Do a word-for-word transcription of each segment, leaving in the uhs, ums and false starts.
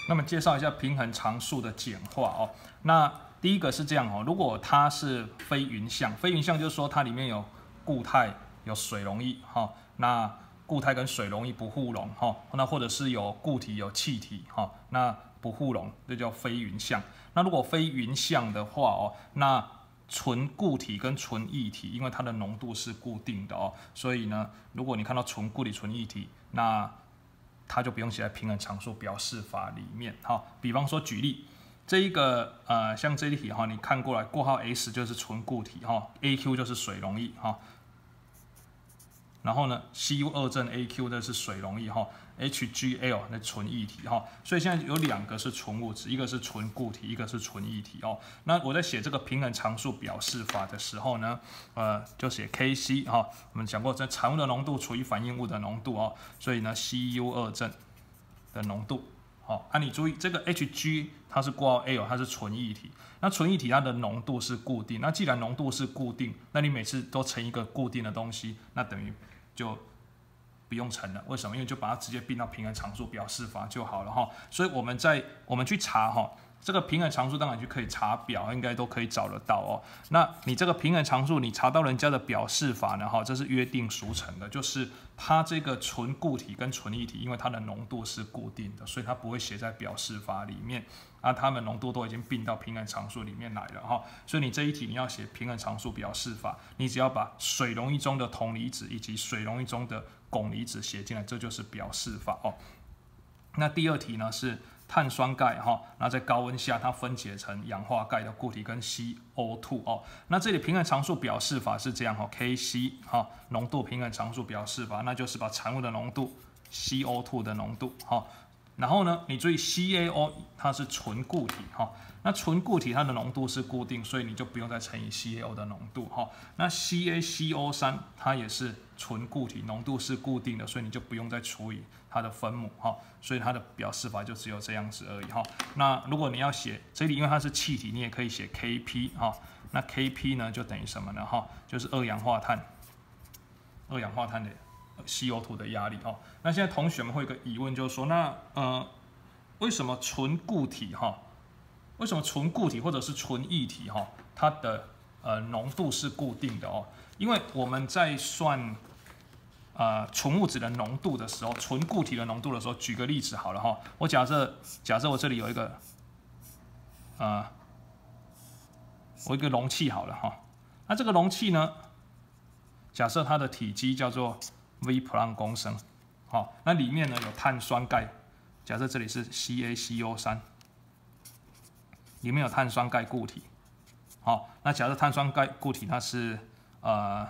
那么介绍一下平衡常数的简化哦。那第一个是这样哦，如果它是非匀相，非匀相就是说它里面有固态、有水溶液哈、哦，那固态跟水溶液不互溶哈、哦，那或者是有固体有气体哈、哦，那不互溶，这叫非匀相。那如果非匀相的话哦，那纯固体跟纯液体，因为它的浓度是固定的哦，所以呢，如果你看到纯固体、纯液体，那它就不用写在平衡常数表示法里面。好，比方说举例，这一个呃，像这一题哈，你看过来，括号 S 就是纯固体哈 ，A Q 就是水溶液哈。然后呢 ，C U 二正 A Q 的是水溶液哈 ，H G L 那纯液体哈，所以现在有两个是纯物质，一个是纯固体，一个是纯液体哦。那我在写这个平衡常数表示法的时候呢，呃，就写 K C 哈，我们讲过这产物的浓度除以反应物的浓度哦，所以呢 C U 二正的浓度。好，啊，你注意这个 Hg 它是括号 L， 它是纯液体。那纯液体它的浓度是固定，那既然浓度是固定，那你每次都乘一个固定的东西，那等于就不用乘了。为什么？因为就把它直接并到平衡常数表示法就好了哈。所以我们在我们去查哈，这个平衡常数当然就可以查表，应该都可以找得到哦。那你这个平衡常数，你查到人家的表示法呢哈，这是约定俗成的，就是它这个纯固体跟纯液体，因为它的浓度是固定的，所以它不会写在表示法里面。啊，它们浓度都已经并到平衡常数里面来了哈，所以你这一题你要写平衡常数表示法，你只要把水溶液中的铜离子以及水溶液中的汞离子写进来，这就是表示法哦。那第二题呢是碳酸钙哈，那在高温下它分解成氧化钙的固体跟 C O 二 哦。那这里平衡常数表示法是这样哈 ，K C 哈浓度平衡常数表示法，那就是把产物的浓度 C O 二 的浓度哈。然后呢，你注意 C A O 它是纯固体哈，那纯固体它的浓度是固定，所以你就不用再乘以 C A O 的浓度哈。那 C A C O 三 它也是纯固体，浓度是固定的，所以你就不用再除以它的分母哈。所以它的表示法就只有这样子而已哈。那如果你要写这里，因为它是气体，你也可以写 K P 哈。那 K P 呢就等于什么呢哈？就是二氧化碳，二氧化碳的C O 二 的压力哦。那现在同学们会有个疑问，就是说，那呃，为什么纯固体哈？为什么纯固体或者是纯液体哈，它的呃浓度是固定的哦？因为我们在算呃纯物质的浓度的时候，纯固体的浓度的时候，举个例子好了哈，我假设假设我这里有一个呃，我一个容器好了哈，那这个容器呢，假设它的体积叫做 V 普朗公升。好，那里面呢有碳酸钙，假设这里是 C A C O 三， 里面有碳酸钙固体。好，那假设碳酸钙固体它是呃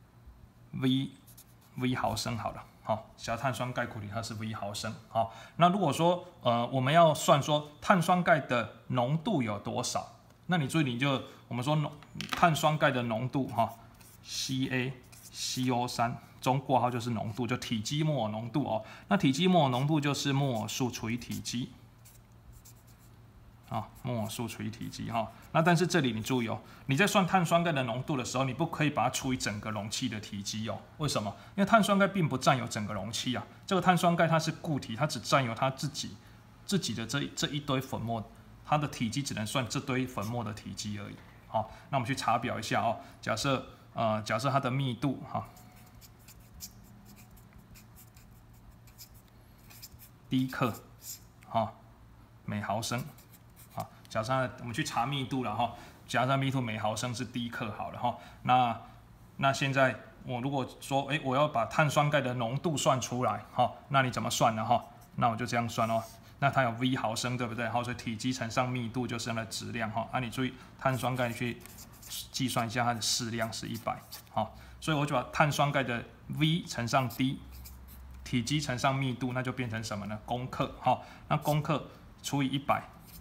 V V 毫升好了。好，假设碳酸钙固体它是 V 毫升。好，那如果说呃我们要算说碳酸钙的浓度有多少，那你注意你就我们说碳酸钙的浓度哈 C A C O 三。中括号就是浓度，就体积摩尔浓度哦。那体积摩尔浓度就是摩尔数除以体积，啊，摩尔数除以体积哈、哦。那但是这里你注意哦，你在算碳酸钙的浓度的时候，你不可以把它除以整个容器的体积哦。为什么？因为碳酸钙并不占有整个容器啊。这个碳酸钙它是固体，它只占有它自己自己的这这一堆粉末，它的体积只能算这堆粉末的体积而已。好、哦，那我们去查表一下哦。假设呃，假设它的密度哈。哦第一克，哈，每毫升，好，假设我们去查密度了哈，假设密度每毫升是第一克好了哈，那那现在我如果说，哎，我要把碳酸钙的浓度算出来，哈，那你怎么算呢哈？那我就这样算哦，那它有 V 毫升对不对？好，所以体积乘上密度就是它的质量哈，啊，你注意碳酸钙去计算一下它的适量是一百，好，所以我就把碳酸钙的 V 乘上 D。体积乘上密度，那就变成什么呢？公克，哈，那公克除以一百，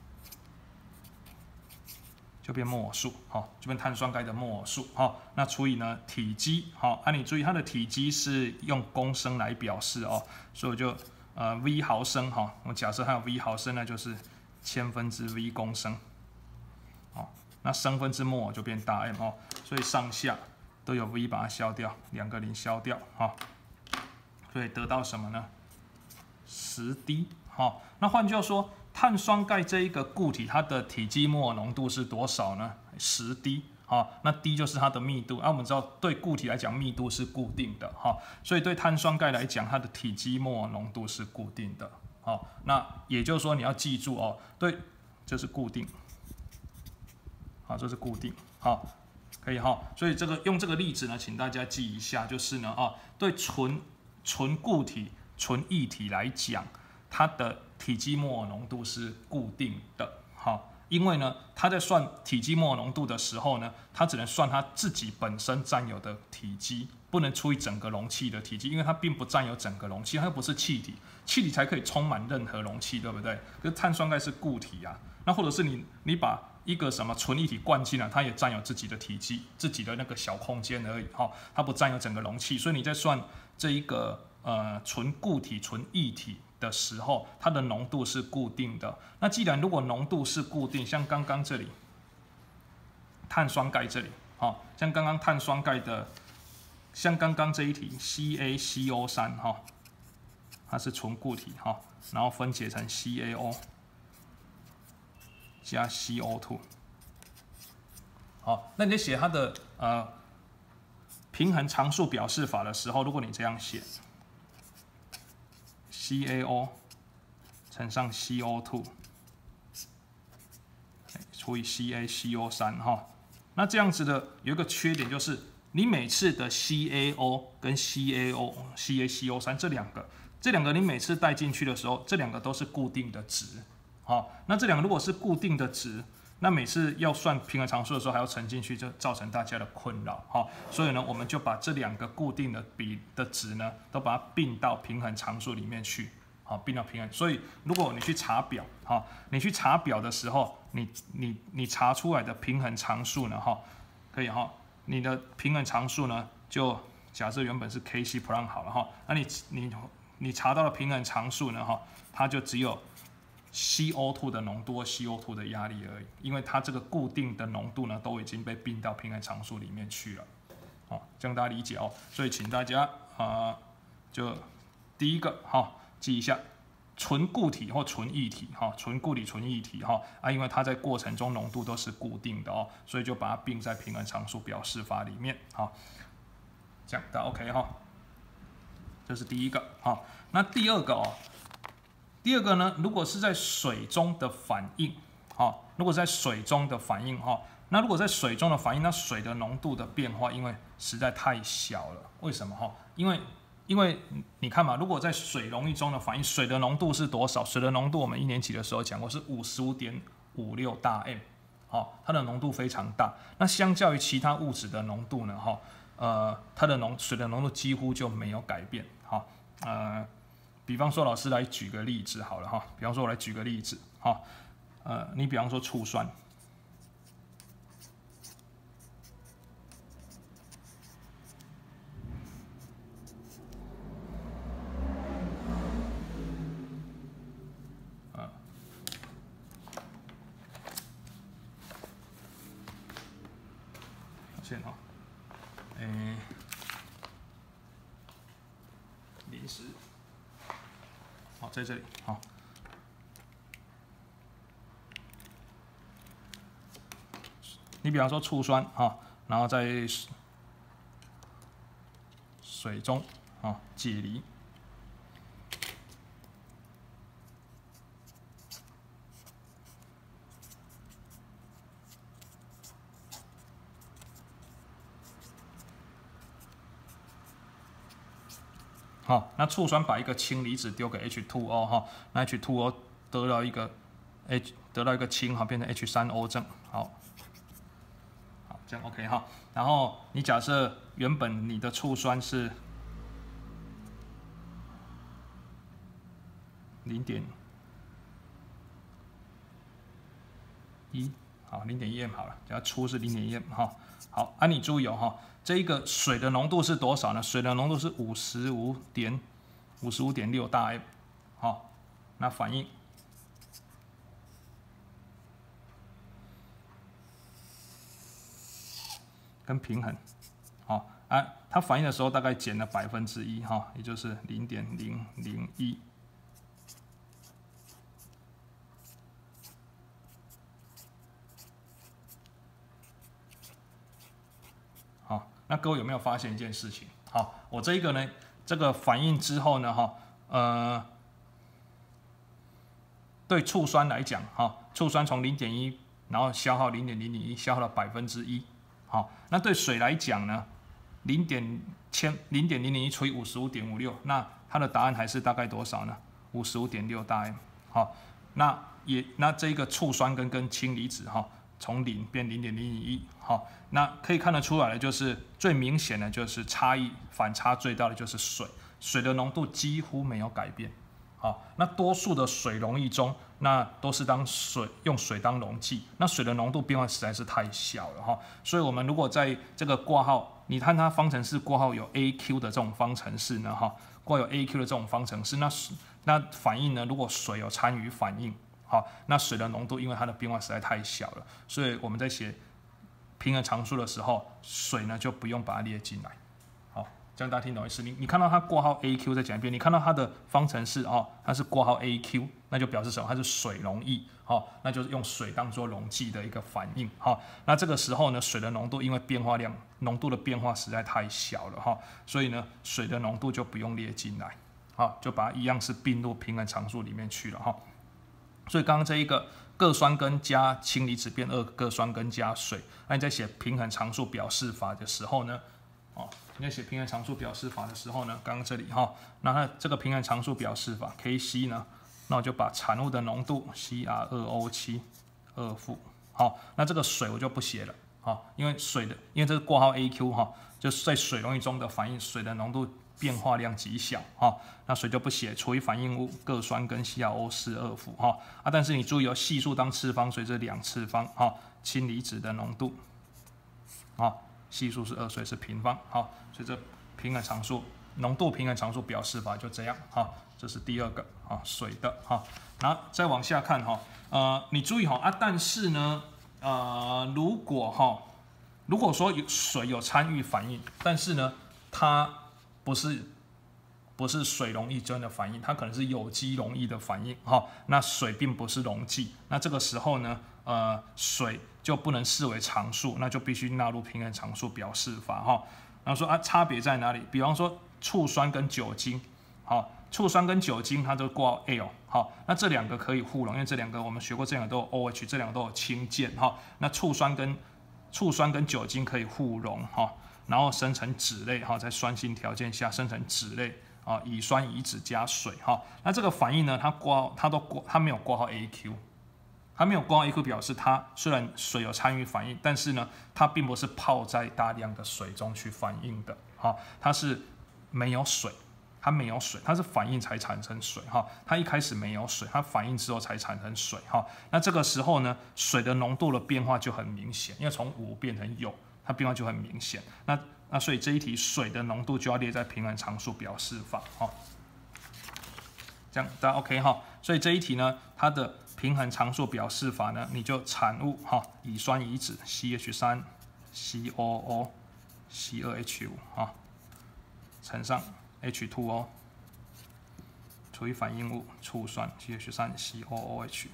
就变摩尔数，哈，就变碳酸钙的摩尔数，哈，那除以呢体积，好，啊，你注意它的体积是用公升来表示哦，所以我就呃 V 毫升，哈，我假设它有 V 毫升，那就是千分之 V 公升，哦，那升分之摩尔就变大 M 哦，所以上下都有 V 把它消掉，两个零消掉，哈。所以得到什么呢？十 D， 好，那换句话说， 碳酸钙这一个固体，它的体积摩尔浓度是多少呢？十 D。好，那 D 就是它的密度。那、啊、我们知道，对固体来讲，密度是固定的。哈，所以对碳酸钙来讲，它的体积摩尔浓度是固定的。好，那也就是说，你要记住哦，对，这是固定。好，这是固定。好，可以哈。所以这个用这个例子呢，请大家记一下，就是呢，啊，对纯纯固体、纯液体来讲，它的体积摩尔浓度是固定的。好。因为呢，它在算体积摩尔浓度的时候呢，它只能算它自己本身占有的体积，不能除以整个容器的体积，因为它并不占有整个容器，它又不是气体，气体才可以充满任何容器，对不对？可是碳酸钙是固体啊，那或者是你你把一个什么纯液体灌进来，它也占有自己的体积，自己的那个小空间而已，哈，它不占有整个容器，所以你在算这一个呃纯固体、纯液体的时候，它的浓度是固定的。那既然如果浓度是固定，像刚刚这里碳酸钙这里，好，像刚刚碳酸钙的，像刚刚这一题 C A C O 三 哈，它是纯固体哈，然后分解成 C A O 加 C O 二。好，那你在写它的呃平衡常数表示法的时候，如果你这样写 C A O 乘上 C O 二 除以 C A C O 三 哈，那这样子的有一个缺点就是，你每次的 C A O 跟 C A O、C A C O 三 这两个，这两个你每次带进去的时候，这两个都是固定的值，好，那这两个如果是固定的值，那每次要算平衡常数的时候还要乘进去，就造成大家的困扰，哈，所以呢，我们就把这两个固定的比的值呢，都把它并到平衡常数里面去。好，并到平衡。所以如果你去查表，好，你去查表的时候，你你你查出来的平衡常数呢，哈，可以哈，你的平衡常数呢，就假设原本是 K C prime 好了哈，那你你你查到的平衡常数呢，哈，它就只有 C O 二 的浓度和 C O 二 的压力而已，因为它这个固定的浓度呢，都已经被并到平衡常数里面去了。哦，这样大家理解哦。所以请大家啊、呃，就第一个哈。记一下，纯固体或纯液体，哈，纯固体、纯液体，哈啊，因为它在过程中浓度都是固定的哦，所以就把它并在平衡常数表示法里面，好，这样的 OK 哈，这是第一个，好，那第二个哦，第二个呢，如果是在水中的反应，哈，如果在水中的反应，哈，那如果在水中的反应，那水的浓度的变化，因为实在太小了，为什么哈？因为因为你看嘛，如果在水溶液中的反应，水的浓度是多少？水的浓度我们一年级的时候讲过是五十五点五六大 m， 好，它的浓度非常大。那相较于其他物质的浓度呢，哈，呃，它的浓水的浓度几乎就没有改变，好，呃，比方说老师来举个例子好了哈，比方说我来举个例子，哈，呃，你比方说醋酸。现哈，诶，零食，好，在这里，好，你比方说醋酸哈，然后在水中啊解离。好，那醋酸把一个氢离子丢给 H 二 O 哈，那 H 二 O 得到一个 H 得到一个氢哈，变成 H 三 O 正，好，好这样 OK 哈。然后你假设原本你的醋酸是零点一，好，零点一 m 好了，只要粗是零点一 m 哈。好，啊你注意哦哈。这一个水的浓度是多少呢？水的浓度是五十五点五十五点六大 m， 好，那反应跟平衡，好啊，它反应的时候大概减了百分之一哈，也就是零点零零一。 那各位有没有发现一件事情？好，我这一个呢，这个反应之后呢，哈，呃，对醋酸来讲，哈，醋酸从零点一，然后消耗零点零零一，消耗了百分之一，好，那对水来讲呢，零点千零点零零一除以五十五点五六，那它的答案还是大概多少呢？五十五点六大 m， 好，那也那这个醋酸根跟氢离子，哈。从零变零点零零一，好，那可以看得出来的就是最明显的就是差异反差最大的就是水，水的浓度几乎没有改变，好，那多数的水溶液中，那都是当水用水当溶剂，那水的浓度变化实在是太小了哈，所以我们如果在这个挂号，你看它方程式挂号有 A Q 的这种方程式呢，哈，挂有 A Q 的这种方程式，那那反应呢，如果水有参与反应。好，那水的浓度因为它的变化实在太小了，所以我们在写平衡常数的时候，水呢就不用把它列进来。好，这样大家听懂意思？你你看到它括号 A Q， 再讲一遍，你看到它的方程式哦，它是括号 A Q， 那就表示什么？它是水溶液，好，那就是用水当做溶剂的一个反应。好，那这个时候呢，水的浓度因为变化量浓度的变化实在太小了哈，所以呢，水的浓度就不用列进来。好，就把它一样是并入平衡常数里面去了哈。所以刚刚这一个各酸根加氢离子变二各酸根加水，那你在写平衡常数表示法的时候呢，哦，你在写平衡常数表示法的时候呢，刚刚这里哈，那它这个平衡常数表示法 K C 呢，那我就把产物的浓度 C R 二 O 七 二负，好，那这个水我就不写了，好，因为水的，因为这个括号 A Q 哈，就是在水溶液中的反应，水的浓度变化量极小哈，那水就不写，除以反应物各酸根 C R O 四 二负哈啊，但是你注意哦，系数当次方，所以这两次方哈，氢离子的浓度啊，系数是二，所以是平方好，所以这平衡常数浓度平衡常数表示法就这样哈，这是第二个啊水的哈，然后再往下看哈，呃，你注意哈啊，但是呢，呃，如果哈，如果说有水有参与反应，但是呢，它不是不是水溶液中的反应，它可能是有机溶液的反应哈。那水并不是溶剂，那这个时候呢，呃，水就不能视为常数，那就必须纳入平衡常数表示法哈。然后说啊，差别在哪里？比方说醋酸跟酒精，好，醋酸跟酒精它都挂 L， 好，那这两个可以互溶，因为这两个我们学过，这两个都有 OH， 这两个都有氢键哈。那醋酸跟醋酸跟酒精可以互溶哈。然后生成酯类哈，在酸性条件下生成酯类啊，乙酸乙酯加水哈。那这个反应呢，它挂它都挂它没有挂号 A Q， 它没有挂号 A Q 表示它虽然水有参与反应，但是呢，它并不是泡在大量的水中去反应的哈，它是没有水，它没有水，它是反应才产生水哈。它一开始没有水，它反应之后才产生水哈。那这个时候呢，水的浓度的变化就很明显，因为从无变成有。它变化就很明显，那那所以这一题水的浓度就要列在平衡常数表示法，哈，这样大家 OK 哈？所以这一题呢，它的平衡常数表示法呢，你就产物哈，乙酸乙酯 C H 三 C O O C 二 H 五 哈，乘上 H 二 O 除以反应物醋酸 C H 三 C O O H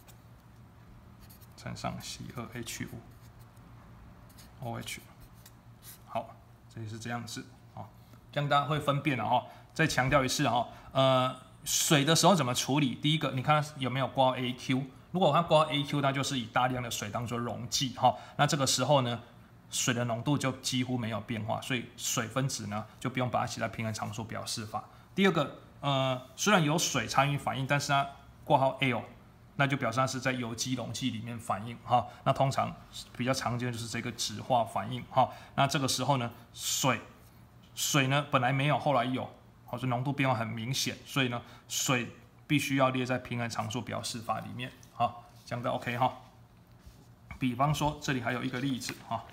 乘上 C 二 H 五。OH， 好，这里是这样子啊，这样大家会分辨了哈。再强调一次哈，呃，水的时候怎么处理？第一个，你看有没有挂号 A Q？ 如果它挂号 A Q， 它就是以大量的水当做溶剂哈。那这个时候呢，水的浓度就几乎没有变化，所以水分子呢就不用把它写在平衡常数表示法。第二个，呃，虽然有水参与反应，但是它挂号 L。那就表示它是在有机溶剂里面反应哈，那通常比较常见的就是这个酯化反应哈。那这个时候呢，水水呢本来没有，后来有，好，所以浓度变化很明显，所以呢，水必须要列在平衡常数表示法里面，好，这样子 OK 哈。比方说这里还有一个例子哈，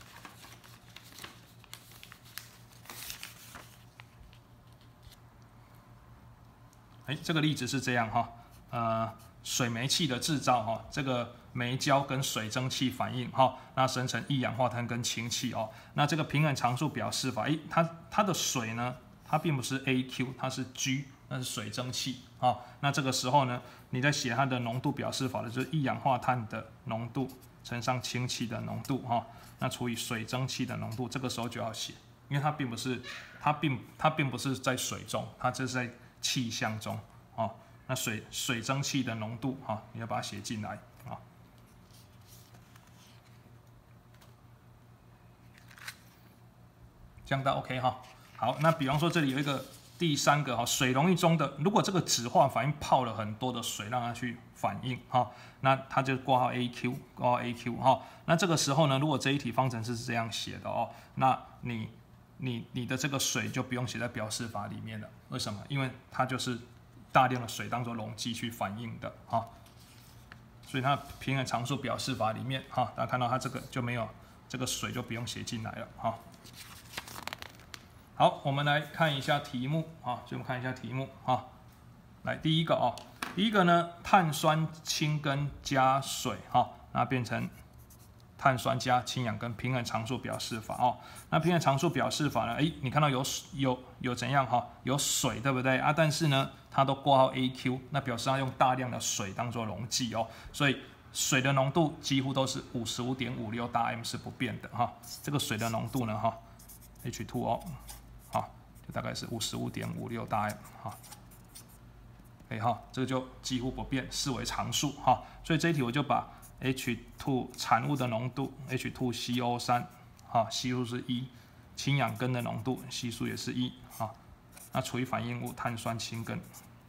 哎，这个例子是这样哈，呃。水煤气的制造哈，这个煤焦跟水蒸气反应哈，那生成一氧化碳跟氢气哦。那这个平衡常数表示法，诶，它它的水呢，它并不是 A Q， 它是 G， 那是水蒸气啊。那这个时候呢，你在写它的浓度表示法的就是一氧化碳的浓度乘上氢气的浓度哈，那除以水蒸气的浓度，这个时候就要写，因为它并不是它并它并不是在水中，它这是在气象中哦。那水水蒸气的浓度哈，你要把它写进来啊。这样的 OK 哈。好，那比方说这里有一个第三个哈，水溶液中的，如果这个酯化反应泡了很多的水，让它去反应哈，那它就挂号 A Q， 挂号 A Q 哈。那这个时候呢，如果这一题方程式是这样写的哦，那你你你的这个水就不用写在表示法里面了。为什么？因为它就是大量的水当做溶剂去反应的哈，所以它平衡常数表示法里面哈，大家看到它这个就没有这个水就不用写进来了哈。好，我们来看一下题目啊，就我们看一下题目啊。来，第一个哦，第一个呢，碳酸氢根加水哈，那变成碳酸加氢氧根平衡常数表示法哦。那平衡常数表示法呢，哎，你看到有有有怎样哈？有水对不对啊？但是呢，它都挂号 A Q， 那表示它用大量的水当做溶剂哦，所以水的浓度几乎都是 五十五点五六 大 M 是不变的哈。这个水的浓度呢哈 ，H 二 O。好，就大概是 五十五点五六 大 M 哈，可以哈，这个就几乎不变，视为常数哈。所以这一题我就把 H 二 产物的浓度 H 二 C O 三 哈，系数是一，氢氧根的浓度系数也是一哈，那除以反应物碳酸氢根。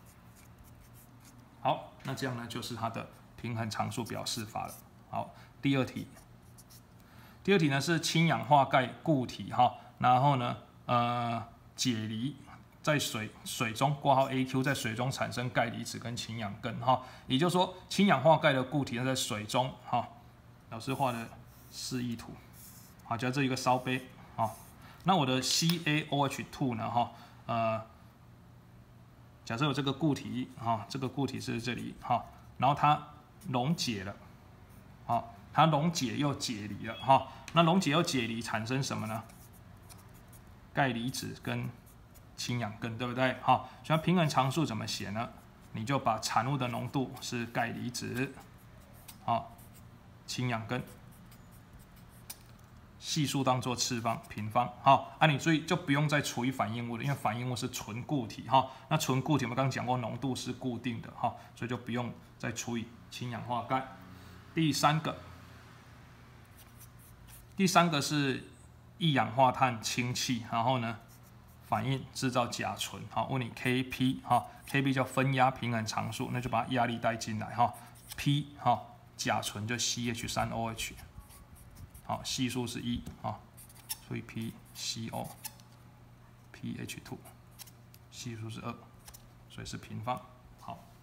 好，那这样呢就是它的平衡常数表示法了。好，第二题，第二题呢是氢氧化钙固体哈，然后呢。呃，解离在水水中挂号 A Q， 在水中产生钙离子跟氢氧根哈，也就是说氢氧化钙的固体呢在水中哈，老师画的示意图，好，假设一个烧杯啊，那我的 C A O H 二 呢哈，呃，假设有这个固体哈，这个固体是这里哈，然后它溶解了，好，它溶解又解离了哈，那溶解又解离产生什么呢？钙离子跟氢氧根，对不对？好，所以平衡常数怎么写呢？你就把产物的浓度是钙离子，好，氢氧根，系数当做次方平方，好，啊，你注意就不用再除以反应物了，因为反应物是纯固体哈。那纯固体我们刚刚讲过，浓度是固定的哈，所以就不用再除以氢氧化钙。第三个，第三个是。一氧化碳氢气，然后呢，反应制造甲醇，好，问你 K P 哈 ，K P 叫分压平衡常数，那就把压力带进来哈 ，P 哈，甲醇就 C H 三 O H， 好，系数是一啊，所以 P C O P H 二，系数是二，所以是平方，好。